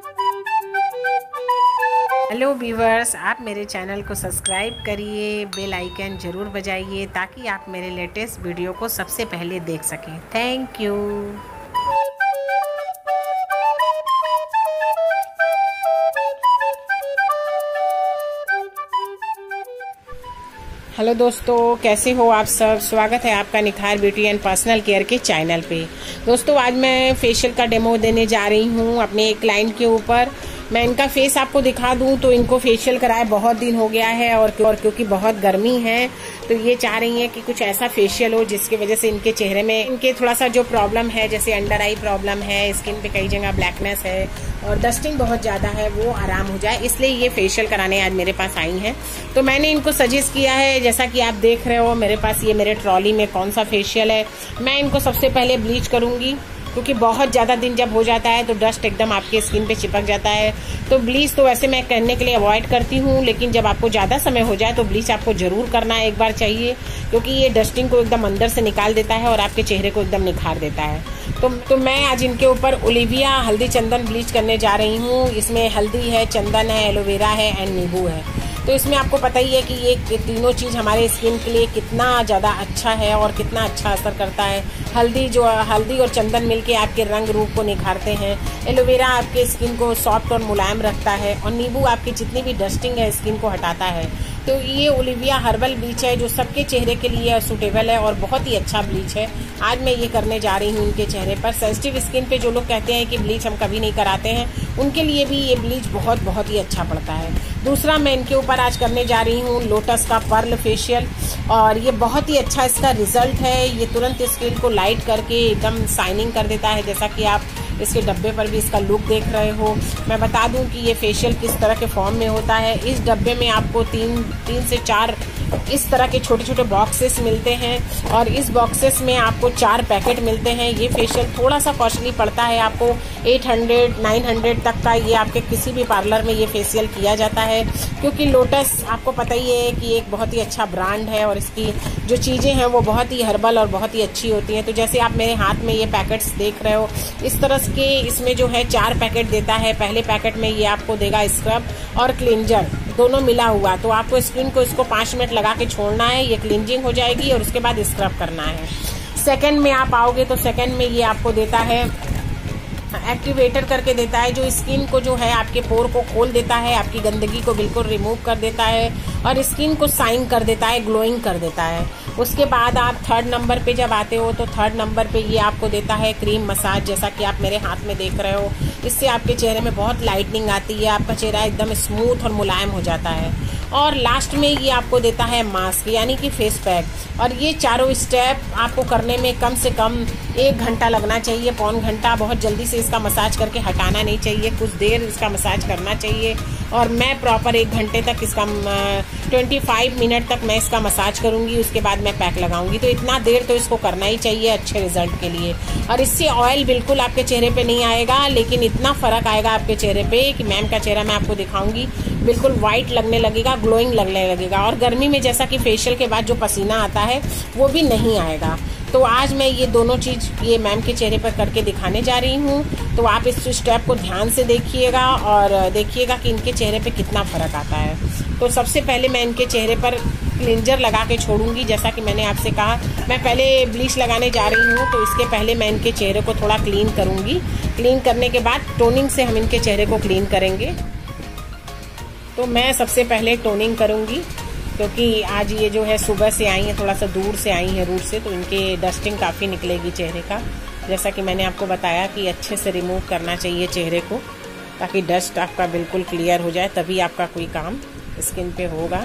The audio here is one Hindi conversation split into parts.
हेलो व्यूवर्स, आप मेरे चैनल को सब्सक्राइब करिए, बेल आइकन ज़रूर बजाइए ताकि आप मेरे लेटेस्ट वीडियो को सबसे पहले देख सकें। Thank you. हेलो दोस्तों, कैसे हो आप सब। स्वागत है आपका Nikhar beauty and personal care के चैनल पे। दोस्तों, आज मैं फेशियल का डेमो देने जा रही हूँ अपने एक क्लाइंट के ऊपर। मैं इनका फेस आपको दिखा दूं तो इनको फेशियल कराए बहुत दिन हो गया है और क्योंकि बहुत गर्मी है तो ये चाह रही हैं कि कुछ ऐसा फेशियल हो जिसकी वजह से इनके चेहरे में इनके थोड़ा सा जो प्रॉब्लम है, जैसे अंडर आई प्रॉब्लम है, स्किन पे कई जगह ब्लैकनेस है और डस्टिंग बहुत ज्यादा है, वो आराम हो जाए। इसलिए ये फेशियल कराने आज मेरे पास आई हैं। तो मैंने इनको सजेस्ट किया है, जैसा कि आप देख रहे हो मेरे पास ये मेरे ट्रॉली में कौन सा फेशियल है। मैं इनको सबसे पहले ब्लीच करूंगी क्योंकि बहुत ज़्यादा दिन जब हो जाता है तो डस्ट एकदम आपके स्किन पे चिपक जाता है। तो ब्लीच तो वैसे मैं करने के लिए अवॉइड करती हूँ, लेकिन जब आपको ज़्यादा समय हो जाए तो ब्लीच आपको ज़रूर करना एक बार चाहिए, क्योंकि ये डस्टिंग को एकदम अंदर से निकाल देता है और आपके चेहरे को एकदम निखार देता है। तो मैं आज इनके ऊपर ओलिविया हल्दी चंदन ब्लीच करने जा रही हूँ। इसमें हल्दी है, चंदन है, एलोवेरा है एंड नींबू है। तो इसमें आपको पता ही है कि ये तीनों चीज़ हमारे स्किन के लिए कितना ज़्यादा अच्छा है और कितना अच्छा असर करता है। हल्दी और चंदन मिलके आपके रंग रूप को निखारते हैं। एलोवेरा आपके स्किन को सॉफ्ट और मुलायम रखता है और नींबू आपकी जितनी भी डस्टिंग है स्किन को हटाता है। तो ये ओलिविया हर्बल ब्लीच है जो सबके चेहरे के लिए सूटेबल है और बहुत ही अच्छा ब्लीच है। आज मैं ये करने जा रही हूँ इनके चेहरे पर। सेंसिटिव स्किन पे जो लोग कहते हैं कि ब्लीच हम कभी नहीं कराते हैं, उनके लिए भी ये ब्लीच बहुत ही अच्छा पड़ता है। दूसरा, मैं इनके ऊपर आज करने जा रही हूँ लोटस का पर्ल फेशियल और ये बहुत ही अच्छा इसका रिजल्ट है। ये तुरंत स्किन को लाइट करके एकदम शाइनिंग कर देता है, जैसा कि आप इसके डब्बे पर भी इसका लुक देख रहे हो। मैं बता दूं कि ये फेशियल किस तरह के फॉर्म में होता है। इस डब्बे में आपको तीन से चार इस तरह के छोटे छोटे बॉक्सेस मिलते हैं और इस बॉक्सेस में आपको 4 पैकेट मिलते हैं। ये फेशियल थोड़ा सा कॉस्टली पड़ता है, आपको 800-900 तक का ये आपके किसी भी पार्लर में ये फेशियल किया जाता है, क्योंकि लोटस आपको पता ही है कि एक बहुत ही अच्छा ब्रांड है और इसकी जो चीज़ें हैं वो बहुत ही हर्बल और बहुत ही अच्छी होती हैं। तो जैसे आप मेरे हाथ में ये पैकेट्स देख रहे हो, इस तरह के इसमें जो है 4 पैकेट देता है। पहले पैकेट में ये आपको देगा स्क्रब और क्लिंजर दोनों मिला हुआ। तो आपको स्किन को इसको 5 मिनट लगा के छोड़ना है, ये क्लिंजिंग हो जाएगी और उसके बाद स्क्रब करना है। सेकंड में आप आओगे तो सेकंड में ये आपको देता है एक्टिवेटर करके देता है, जो स्किन को जो है आपके पोर को खोल देता है, आपकी गंदगी को बिल्कुल रिमूव कर देता है और स्किन को शाइन कर देता है, ग्लोइंग कर देता है। उसके बाद आप 3rd नंबर पे जब आते हो तो 3rd नंबर पे ये आपको देता है क्रीम मसाज, जैसा कि आप मेरे हाथ में देख रहे हो। इससे आपके चेहरे में बहुत लाइटनिंग आती है, आपका चेहरा एकदम स्मूथ और मुलायम हो जाता है। और लास्ट में ये आपको देता है मास्क यानी कि फेस पैक। और ये चारों स्टेप आपको करने में कम से कम 1 घंटा लगना चाहिए, पौन घंटा। बहुत जल्दी से इसका मसाज करके हटाना नहीं चाहिए, कुछ देर इसका मसाज करना चाहिए। और मैं प्रॉपर 1 घंटे तक इसका 25 मिनट तक मैं इसका मसाज करूंगी, उसके बाद मैं पैक लगाऊंगी। तो इतना देर तो इसको करना ही चाहिए अच्छे रिजल्ट के लिए। और इससे ऑयल बिल्कुल आपके चेहरे पे नहीं आएगा, लेकिन इतना फर्क आएगा आपके चेहरे पे कि मैम का चेहरा मैं आपको दिखाऊंगी, बिल्कुल व्हाइट लगने लगेगा, ग्लोइंग लगने लगेगा। और गर्मी में जैसा कि फेशियल के बाद जो पसीना आता है वो भी नहीं आएगा। तो आज मैं ये दोनों चीज ये मैम के चेहरे पर करके दिखाने जा रही हूँ। तो आप इस स्टेप को ध्यान से देखिएगा और देखिएगा कि इनके चेहरे पे कितना फर्क आता है। तो सबसे पहले मैं इनके चेहरे पर क्लिंजर लगा के छोड़ूंगी, जैसा कि मैंने आपसे कहा। मैं पहले ब्लीच लगाने जा रही हूँ, तो इसके पहले मैं इनके चेहरे को थोड़ा क्लीन करूंगी। क्लीन करने के बाद टोनिंग से हम इनके चेहरे को क्लीन करेंगे। तो मैं सबसे पहले टोनिंग करूंगी, क्योंकि आज ये जो है सुबह से आई है, थोड़ा सा दूर से आई है रूट से, तो इनके डस्टिंग काफ़ी निकलेगी चेहरे का। जैसा कि मैंने आपको बताया कि अच्छे से रिमूव करना चाहिए चेहरे को, ताकि डस्ट आपका बिल्कुल क्लियर हो जाए, तभी आपका कोई काम स्किन पे होगा।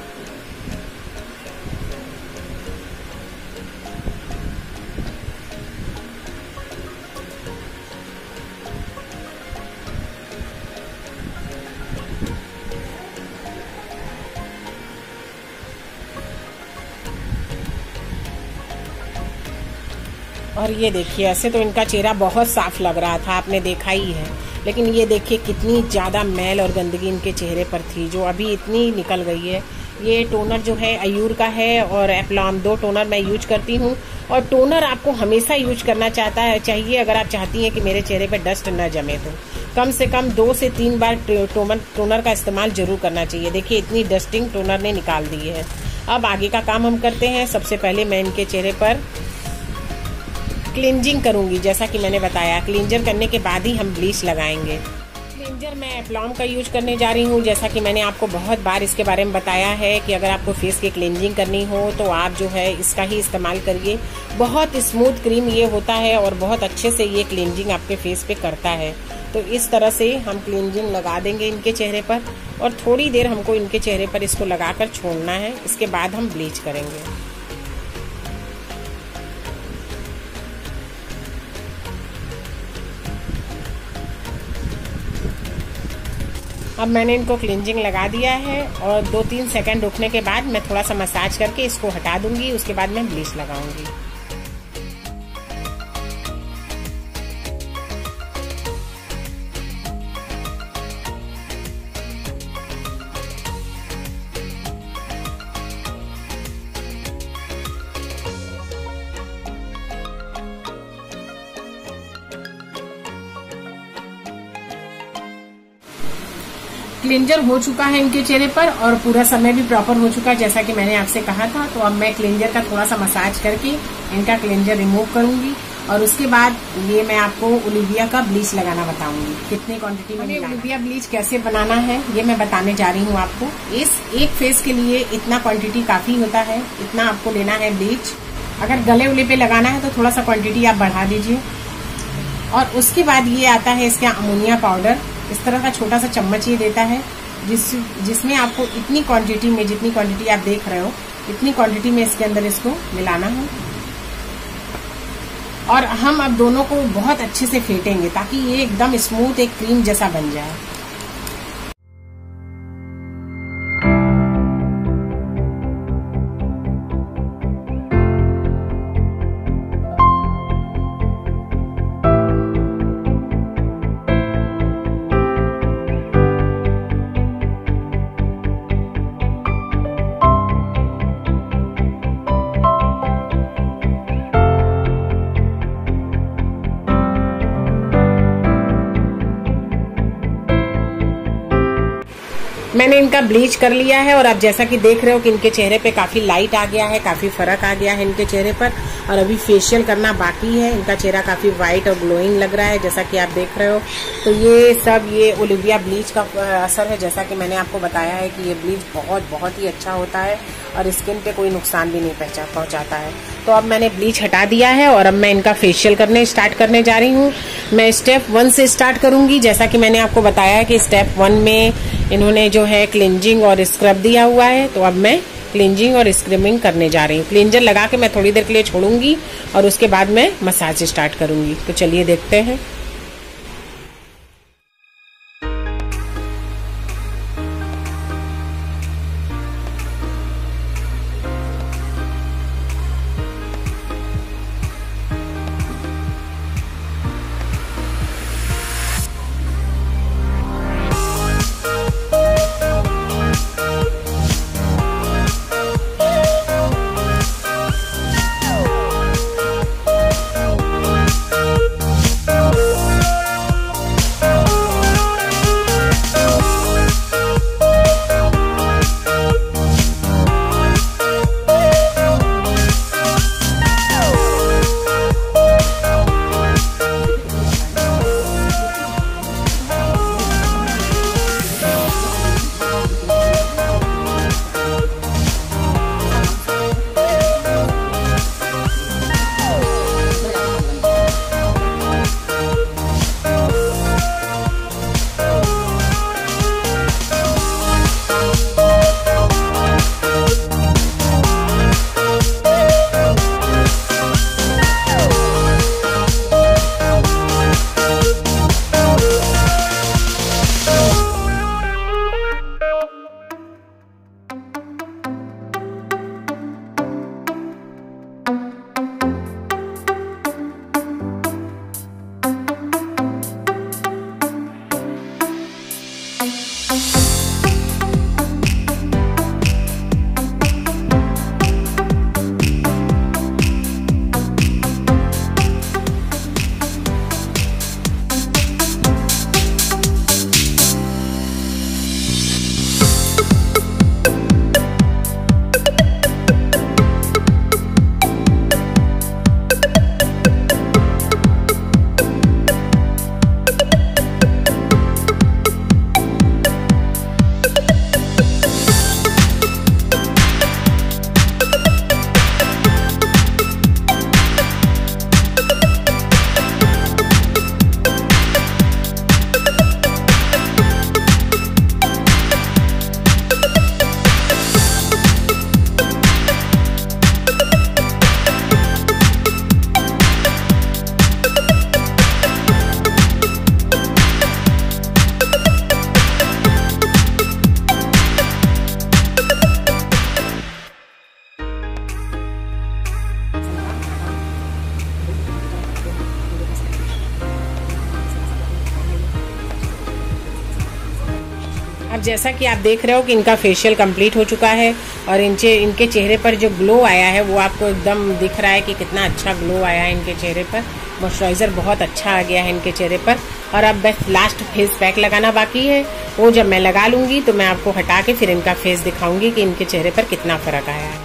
और ये देखिए, ऐसे तो इनका चेहरा बहुत साफ लग रहा था, आपने देखा ही है, लेकिन ये देखिए कितनी ज़्यादा मैल और गंदगी इनके चेहरे पर थी, जो अभी इतनी निकल गई है। ये टोनर जो है अयूर का है और एप्लॉम, 2 टोनर मैं यूज करती हूँ। और टोनर आपको हमेशा यूज करना चाहिए अगर आप चाहती हैं कि मेरे चेहरे पे डस्ट न जमे तो कम से कम 2 से 3 बार टोनर का इस्तेमाल जरूर करना चाहिए। देखिए इतनी डस्टिंग टोनर ने निकाल दी है। अब आगे का काम हम करते हैं। सबसे पहले मैं इनके चेहरे पर क्लींजिंग करूंगी। जैसा कि मैंने बताया, क्लींजर करने के बाद ही हम ब्लीच लगाएंगे। क्लींजर मैं एप्लॉम का यूज करने जा रही हूँ। जैसा कि मैंने आपको बहुत बार इसके बारे में बताया है कि अगर आपको फेस की क्लींजिंग करनी हो तो आप जो है इसका ही इस्तेमाल करिए। बहुत स्मूथ क्रीम ये होता है और बहुत अच्छे से ये क्लींजिंग आपके फेस पे करता है। तो इस तरह से हम क्लींजिंग लगा देंगे इनके चेहरे पर और थोड़ी देर हमको इनके चेहरे पर इसको लगाकर छोड़ना है। इसके बाद हम ब्लीच करेंगे। अब मैंने इनको क्लींजिंग लगा दिया है और 2-3 सेकंड रुकने के बाद मैं थोड़ा सा मसाज करके इसको हटा दूंगी। उसके बाद मैं ब्लीच लगाऊंगी। क्लींजर हो चुका है इनके चेहरे पर और पूरा समय भी प्रॉपर हो चुका है जैसा कि मैंने आपसे कहा था। तो अब मैं क्लींजर का थोड़ा सा मसाज करके इनका क्लींजर रिमूव करूंगी और उसके बाद ये मैं आपको ओलिविया का ब्लीच लगाना बताऊंगी। कितनी क्वांटिटी में ओलिविया ब्लीच कैसे बनाना है ये मैं बताने जा रही हूँ आपको। इस एक फेस के लिए इतना क्वांटिटी काफी होता है, इतना आपको लेना है ब्लीच। अगर गले उले पे लगाना है तो थोड़ा सा क्वांटिटी आप बढ़ा दीजिए। और उसके बाद ये आता है इसका अमोनिया पाउडर। इस तरह का छोटा सा चम्मच ये देता है जिसमें आपको इतनी क्वांटिटी में, जितनी क्वांटिटी आप देख रहे हो इतनी क्वांटिटी में इसके अंदर इसको मिलाना है। और हम अब दोनों को बहुत अच्छे से फेंटेंगे ताकि ये एकदम स्मूथ एक क्रीम जैसा बन जाए। मैंने इनका ब्लीच कर लिया है और आप जैसा कि देख रहे हो कि इनके चेहरे पे काफी लाइट आ गया है, काफी फर्क आ गया है इनके चेहरे पर। और अभी फेशियल करना बाकी है। इनका चेहरा काफी वाइट और ग्लोइंग लग रहा है जैसा कि आप देख रहे हो। तो ये सब ये ओलिविया ब्लीच का असर है। जैसा कि मैंने आपको बताया है कि ये ब्लीच बहुत ही अच्छा होता है और स्किन पे कोई नुकसान भी नहीं पहुंचाता है। तो अब मैंने ब्लीच हटा दिया है और अब मैं इनका फेशियल स्टार्ट करने जा रही हूँ। मैं स्टेप 1 से स्टार्ट करूंगी। जैसा कि मैंने आपको बताया है कि स्टेप 1 में इन्होंने जो है क्लींजिंग और स्क्रब दिया हुआ है। तो अब मैं क्लींजिंग और स्क्रबिंग करने जा रही हूँ। क्लींजर लगा के मैं थोड़ी देर के लिए छोड़ूंगी और उसके बाद मैं मसाज स्टार्ट करूंगी। तो चलिए देखते हैं। अब जैसा कि आप देख रहे हो कि इनका फेशियल कंप्लीट हो चुका है और इनके चेहरे पर जो ग्लो आया है वो आपको एकदम दिख रहा है कि कितना अच्छा ग्लो आया है इनके चेहरे पर। मॉइस्चराइज़र बहुत अच्छा आ गया है इनके चेहरे पर। और अब बस लास्ट फेस पैक लगाना बाकी है, वो जब मैं लगा लूँगी तो मैं आपको हटा के फिर इनका फेस दिखाऊँगी कि इनके चेहरे पर कितना फ़र्क आया है।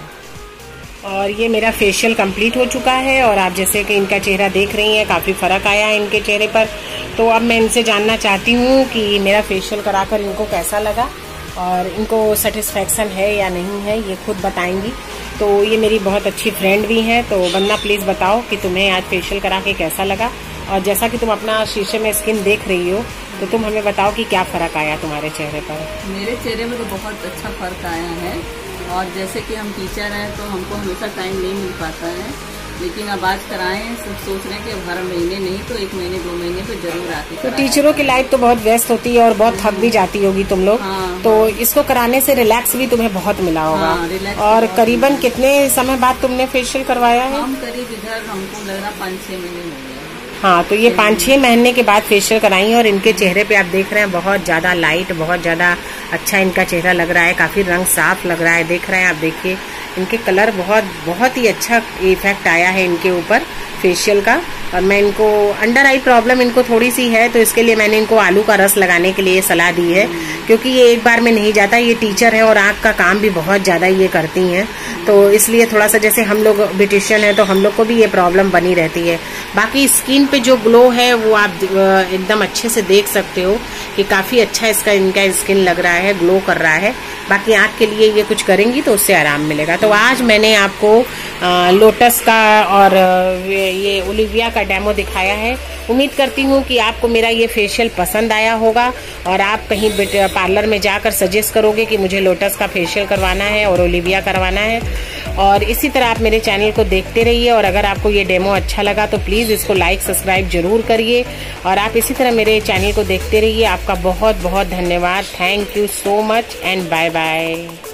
और ये मेरा फेशियल कंप्लीट हो चुका है और आप जैसे कि इनका चेहरा देख रही हैं, काफ़ी फ़र्क आया है इनके चेहरे पर। तो अब मैं इनसे जानना चाहती हूँ कि मेरा फेशियल कराकर इनको कैसा लगा और इनको सेटिस्फैक्शन है या नहीं है, ये खुद बताएंगी। तो ये मेरी बहुत अच्छी फ्रेंड भी हैं, तो वंदना प्लीज़ बताओ कि तुम्हें आज फेशियल करा के कैसा लगा। और जैसा कि तुम अपना शीशे में स्किन देख रही हो तो तुम हमें बताओ कि क्या फ़र्क आया तुम्हारे चेहरे पर। मेरे चेहरे में तो बहुत अच्छा फ़र्क आया है। और जैसे कि हम टीचर हैं तो हमको हमेशा टाइम नहीं मिल पाता है, लेकिन अब आज कराएं, सब सोच रहे हैं कि अब हर महीने नहीं तो 1 महीने 2 महीने पे जरूर आते। तो टीचरों की लाइफ तो बहुत व्यस्त होती है और बहुत थक भी जाती होगी तुम लोग। हाँ, तो इसको कराने से रिलैक्स भी तुम्हें बहुत मिला होगा। हाँ, और करीबन कितने समय बाद तुमने फेशियल करवाया है? हम करीब इधर हमको लग रहा 5-6 महीने हो गए। हाँ, तो ये 5-6 महीने के बाद फेशियल कराई और इनके चेहरे पे आप देख रहे हैं बहुत ज़्यादा लाइट, बहुत ज़्यादा अच्छा इनका चेहरा लग रहा है, काफ़ी रंग साफ लग रहा है। देख रहे हैं आप, देखिए इनके कलर बहुत ही अच्छा इफेक्ट आया है इनके ऊपर फेशियल का। और मैं इनको अंडर आई प्रॉब्लम इनको थोड़ी सी है, तो इसके लिए मैंने इनको आलू का रस लगाने के लिए सलाह दी है, क्योंकि ये एक बार में नहीं जाता। ये टीचर है और आँख का काम भी बहुत ज़्यादा ये करती हैं, तो इसलिए थोड़ा सा, जैसे हम लोग ब्यूटिशियन है तो हम लोग को भी ये प्रॉब्लम बनी रहती है। बाकी स्किन पे जो ग्लो है वो आप एकदम अच्छे से देख सकते हो कि काफ़ी अच्छा इनका स्किन लग रहा है, ग्लो कर रहा है। बाकी आँख के लिए ये कुछ करेंगी तो उससे आराम मिलेगा। तो आज मैंने आपको लोटस का और ये ओलिविया का डेमो दिखाया है। उम्मीद करती हूँ कि आपको मेरा ये फेशियल पसंद आया होगा और आप कहीं पार्लर में जाकर सजेस्ट करोगे कि मुझे लोटस का फेशियल करवाना है और ओलिविया करवाना है। और इसी तरह आप मेरे चैनल को देखते रहिए और अगर आपको ये डेमो अच्छा लगा तो प्लीज़ इसको लाइक सब्सक्राइब जरूर करिए और आप इसी तरह मेरे चैनल को देखते रहिए। आपका बहुत बहुत धन्यवाद। Thank you so much and bye bye.